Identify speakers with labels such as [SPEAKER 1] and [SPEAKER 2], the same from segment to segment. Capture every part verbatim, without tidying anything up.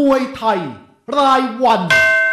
[SPEAKER 1] มวยไทยรายวัน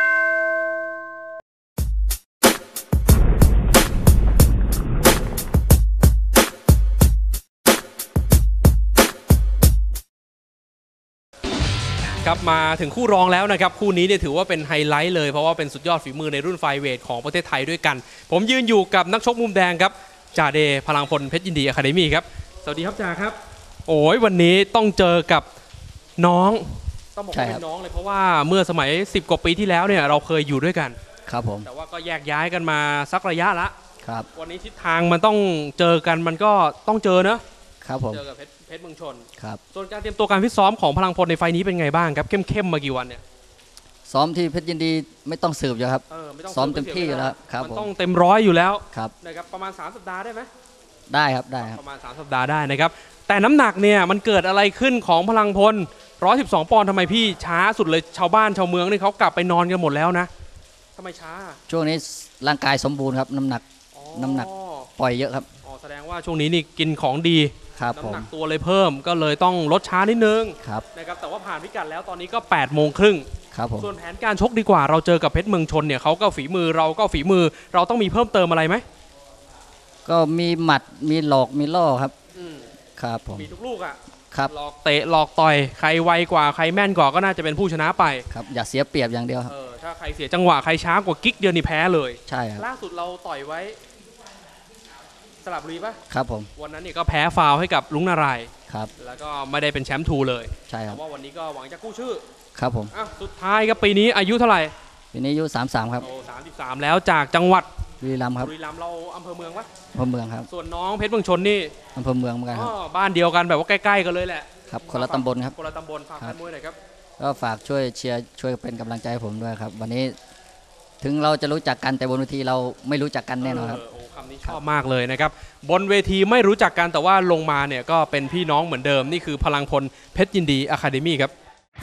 [SPEAKER 2] ครับมาถึงคู่รองแล้วนะครับคู่นี้เนี่ยถือว่าเป็นไฮไลท์เลยเพราะว่าเป็นสุดยอดฝีมือในรุ่นไฟเวทของประเทศไทยด้วยกันผมยืนอยู่กับนักชกมุมแดงครับจ่าเดพลังพลเพชรยินดีอะคาเดมี่ครับสวัสดีครับจ่าครับโอ้ยวันนี้ต้องเจอกับน้องต้องบอกว่าเป็นน้องเลยเพราะว่าเมื่อสมัยสิบกว่าปีที่แล้วเนี่ยเราเคยอยู่ด้วยกัน
[SPEAKER 3] ครับผม
[SPEAKER 2] แต่ว่าก็แยกย้ายกันมาสักระยะละ
[SPEAKER 3] ครับ
[SPEAKER 2] วันนี้ทิศทางมันต้องเจอกันมันก็ต้องเจอเนอะ
[SPEAKER 3] ครับผม
[SPEAKER 2] เจอกับเพชรเพชรเมืองชน
[SPEAKER 3] ครับ
[SPEAKER 2] ส่วนการเตรียมตัวการฟิตซ้อมของพลังพลในไฟนี้เป็นไงบ้างครับเข้มๆมากี่วันเนี่ย
[SPEAKER 3] ซ้อมที่เพชรยินดีไม่ต้องสืบอยู่ครับซ้อมเต็มที่แล้วครับ
[SPEAKER 2] มันต้องเต็มร้อยอยู่แล้ว
[SPEAKER 3] ครับ
[SPEAKER 2] นะครับประมาณสามสัปดาห์ได้ไหม
[SPEAKER 3] ได้ครับได้ครับ
[SPEAKER 2] ประมาณสามสัปดาห์ได้นะครับแต่น้ำหนักเนี่ยมันเกิดอะไรขึ้นของพลังพลหนึ่งร้อยสิบสองปอนด์ทำไมพี่ช้าสุดเลยชาวบ้านชาวเมืองนี่เขากลับไปนอนกันหมดแล้วนะทำไมช้า
[SPEAKER 3] ช่วงนี้ร่างกายสมบูรณ์ครับน้ำหนักน้ำหนักปล่อยเยอะครับ
[SPEAKER 2] อ๋อแสดงว่าช่วงนี้นี่กินของดี
[SPEAKER 3] ครับ
[SPEAKER 2] น้ำหนักตัวเลยเพิ่มก็เลยต้องลดช้านิดนึง
[SPEAKER 3] ครับ
[SPEAKER 2] นะครับแต่ว่าผ่านพิกัดแล้วตอนนี้ก็แปดโมงครึ่ง
[SPEAKER 3] ครับผม
[SPEAKER 2] ส่วนแผนการชกดีกว่าเราเจอกับเพชรเมืองชนเนี่ยเขาก็ฝีมือเราก็ฝีมือเราต้องมีเพิ่มเติมอะไรไหม
[SPEAKER 3] ก็มีหมัดมีหลอกมีล่อครับครับผม
[SPEAKER 2] มีทุกลูกอ่ะ
[SPEAKER 3] ครับ
[SPEAKER 2] หลอกเตะหลอกต่อยใครไวกว่าใครแม่นกว่าก็น่าจะเป็นผู้ชนะไป
[SPEAKER 3] ครับอย่าเสียเปรียบอย่างเดียวครับ
[SPEAKER 2] เออถ้าใครเสียจังหวะใครช้ากว่ากิ๊กเดียวนี่แพ้เลย
[SPEAKER 3] ใช่ครับ
[SPEAKER 2] ล่าสุดเราต่อยไว้สลับบุรีป่ะ
[SPEAKER 3] ครับผม
[SPEAKER 2] วันนั้นนี่ก็แพ้ฟาวให้กับลุงนาราย
[SPEAKER 3] ครับ
[SPEAKER 2] แล้วก็ไม่ได้เป็นแชมป์ทูเลย
[SPEAKER 3] ใช่ครับ
[SPEAKER 2] แต่ว่าวันนี้ก็หวังจะกู้ชื่อ
[SPEAKER 3] ครับผม
[SPEAKER 2] อ่ะสุดท้ายครับปีนี้อายุเท่าไหร่
[SPEAKER 3] ปีนี้อายุสามสิบสามครับ
[SPEAKER 2] โอ้สามสิบสามแล้วจากจังหวัด
[SPEAKER 3] บุรีรัมย์ครับ
[SPEAKER 2] บุรีรัมย์เราอำเภอเมืองวะ
[SPEAKER 3] อำเภอเมืองครับ
[SPEAKER 2] ส่วนน้องเพชรเมืองชนนี่
[SPEAKER 3] อำเภอเมืองเหมือนกันครับ
[SPEAKER 2] บ้านเดียวกันแบบว่าใกล้ๆกันเลยแหละ
[SPEAKER 3] ครับคนละตำบลครับ
[SPEAKER 2] คนละตำบลฝากแฟนมวยหน่อยครับ
[SPEAKER 3] ก็ฝากช่วยเชียร์ช่วยเป็นกำลังใจให้ผมด้วยครับวันนี้ถึงเราจะรู้จักกันแต่บนเวทีเราไม่รู้จักกันแน่นอนครับ
[SPEAKER 2] โอ้คำนี้ชอบมากเลยนะครับบนเวทีไม่รู้จักกันแต่ว่าลงมาเนี่ยก็เป็นพี่น้องเหมือนเดิมนี่คือพลังพลเพชรยินดีอะคาเดมี่ครับ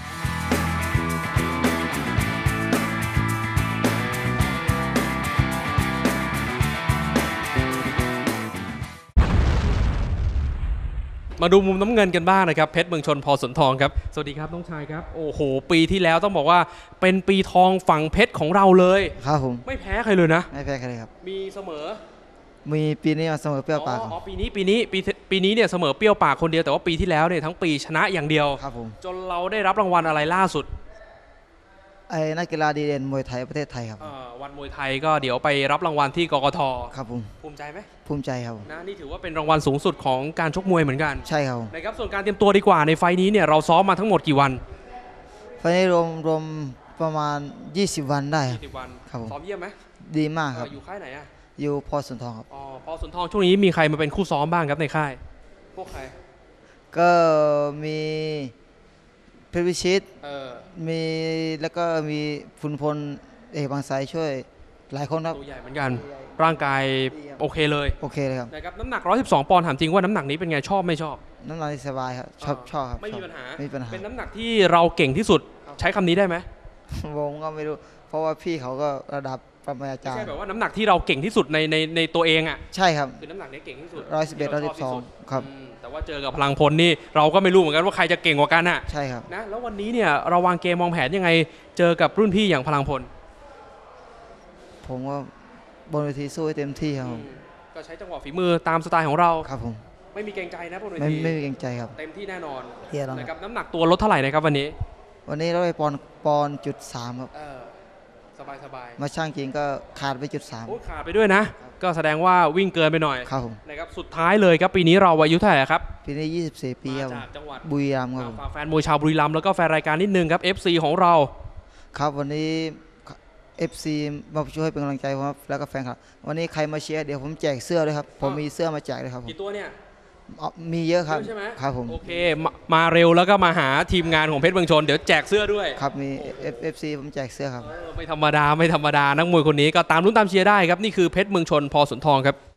[SPEAKER 2] มาดูมุมน้ำเงินกันบ้างนะครับเพชรเมืองชนพอสนทองครับสวัสดีครับน้องชายครับโอ้โหปีที่แล้วต้องบอกว่าเป็นปีทองฝั่งเพชรของเราเลย
[SPEAKER 4] ครับผม
[SPEAKER 2] ไม่แพ้ใครเลยนะ
[SPEAKER 4] ไม่แพ้ใครเลยครับ
[SPEAKER 2] มีเสมอ
[SPEAKER 4] มีปีนี้เสมอเปรี้ยวปาก
[SPEAKER 2] อ๋อปีนี้ปีนี้ปีปีนี้เนี่ยเสมอเปรี้ยวปากคนเดียวแต่ว่าปีที่แล้วเนี่ยทั้งปีชนะอย่างเดียว
[SPEAKER 4] ครับผม
[SPEAKER 2] จนเราได้รับรางวัลอะไรล่าสุด
[SPEAKER 4] ไอ้นักกีฬาดีเด่นมวยไทยประเทศไทยครับ
[SPEAKER 2] วันมวยไทยก็เดี๋ยวไปรับรางวัลที่กกท.
[SPEAKER 4] ครับผม
[SPEAKER 2] ภูมิใจไหม
[SPEAKER 4] ภูมิใจครับ
[SPEAKER 2] นะนี่ถือว่าเป็นรางวัลสูงสุดของการชกมวยเหมือนกัน
[SPEAKER 4] ใช่ครับ
[SPEAKER 2] นะครับส่วนการเตรียมตัวดีกว่าในไฟนี้เนี่ยเราซ้อมมาทั้งหมดกี่วัน
[SPEAKER 4] ไฟนี้รวมรวมประมาณยี่สิบวันได้
[SPEAKER 2] ยี่สิบวัน
[SPEAKER 4] ครับผม
[SPEAKER 2] ซ้อมเยี่ยมไหม
[SPEAKER 4] ดีมากครับ
[SPEAKER 2] อยู่ค่ายไหนอ่ะ
[SPEAKER 4] อยู่พอสนทองครับ
[SPEAKER 2] อ๋อพอสนทองช่วงนี้มีใครมาเป็นคู่ซ้อมบ้างครับในค่ายพวกใคร
[SPEAKER 4] ก็มีเพชรวิชิตมีแล้วก็มีฟุนพลเอกบางไทรช่วยหลายคนครับ
[SPEAKER 2] ตัวใหญ่เหมือนกันร่างกายโอเคเลย
[SPEAKER 4] โอเคเลยครับ
[SPEAKER 2] นะครับน้ำหนักหนึ่งร้อยสิบสองปอนด์ถามจริงว่าน้ำหนักนี้เป็นไงชอบไม่ชอบ
[SPEAKER 4] น้ำหนักสบายครับชอบชอบครับ
[SPEAKER 2] ไม่มีปัญหา
[SPEAKER 4] ไม่มีปัญหา
[SPEAKER 2] เป็นน้ำหนักที่เราเก่งที่สุดใช้คำนี้ได้ไหม
[SPEAKER 4] วงก็ไม่รู้เพราะว่าพี่เขาก็ระดับปรมาจารย์
[SPEAKER 2] ไม่ใช่แบบว่าน้ำหนักที่เราเก่งที่สุดในในในตัวเองอ่ะ
[SPEAKER 4] ใช่ครับ
[SPEAKER 2] คือน้ำหนักนี้เก่งที่สุด
[SPEAKER 4] ร้อยสิบเอ็ดร้อยสิบสองครับ
[SPEAKER 2] แต่ว่าเจอกับพลังพลนี่เราก็ไม่รู้เหมือนกันว่าใครจะเก่งกว่ากันอ่ะ
[SPEAKER 4] ใช่ครับ
[SPEAKER 2] นะแล้ววันนี้เนี่ยเราวางเกมมองแผนยังไงเจอกับรุ่นพี่อย่างพลังพล
[SPEAKER 4] ผมว่าบนเวทีสู้เต็มที่ครับ
[SPEAKER 2] ก็ใช้จังหวะฝีมือตามสไตล์ของเรา
[SPEAKER 4] ครับผม
[SPEAKER 2] ไม่มีเกรงใจนะบนเว
[SPEAKER 4] ทีไม่มีเกรงใจครับ
[SPEAKER 2] เต็มที่แน่นอน
[SPEAKER 4] นะครับ
[SPEAKER 2] น้ำหนักตัวลดเท่าไหร่นะครับวันนี้
[SPEAKER 4] วันนี้เราไปปอนปอนจุดสามครับ
[SPEAKER 2] สบายสบาย
[SPEAKER 4] มาช่างจริงก็ขาดไปจุดสาม
[SPEAKER 2] ขาดไปด้วยนะก็แสดงว่าวิ่งเกินไปหน่อย
[SPEAKER 4] ครับผม
[SPEAKER 2] นะครับสุดท้ายเลยครับปีนี้เราอายุเท่าไหร่ครับ
[SPEAKER 4] ปีนี้ยี่สิบสี่ปีครับ
[SPEAKER 2] จากจังหวัด
[SPEAKER 4] บุรีรัมย์ครับ
[SPEAKER 2] ฝากแฟนมวยชาวบุรีรัมย์แล้วก็แฟนรายการนิดนึงครับ เอฟ ซี ของเรา
[SPEAKER 4] ครับวันนี้ เอฟ ซี มาช่วยเป็นกำลังใจครับแล้วก็แฟนครับวันนี้ใครมาเชียร์เดี๋ยวผมแจกเสื้อด้วยครับผมมีเสื้อมาแจกเลยครับ
[SPEAKER 2] กี่ตัวเนี่ย
[SPEAKER 4] มีเยอะครับ
[SPEAKER 2] ใช่ไหม
[SPEAKER 4] ครับผม
[SPEAKER 2] โอเคมาเร็วแล้วก็มาหาทีมงานของเพชรเมืองชนเดี๋ยวแจกเสื้อด้วย
[SPEAKER 4] ครับมี เอฟ ซี ผมแจกเสื้อครับ
[SPEAKER 2] ไม่ธรรมดาไม่ธรรมดานักมวยคนนี้ก็ตามลุ้นตามเชียร์ได้ครับนี่คือเพชรเมืองชนพอสนทองครับ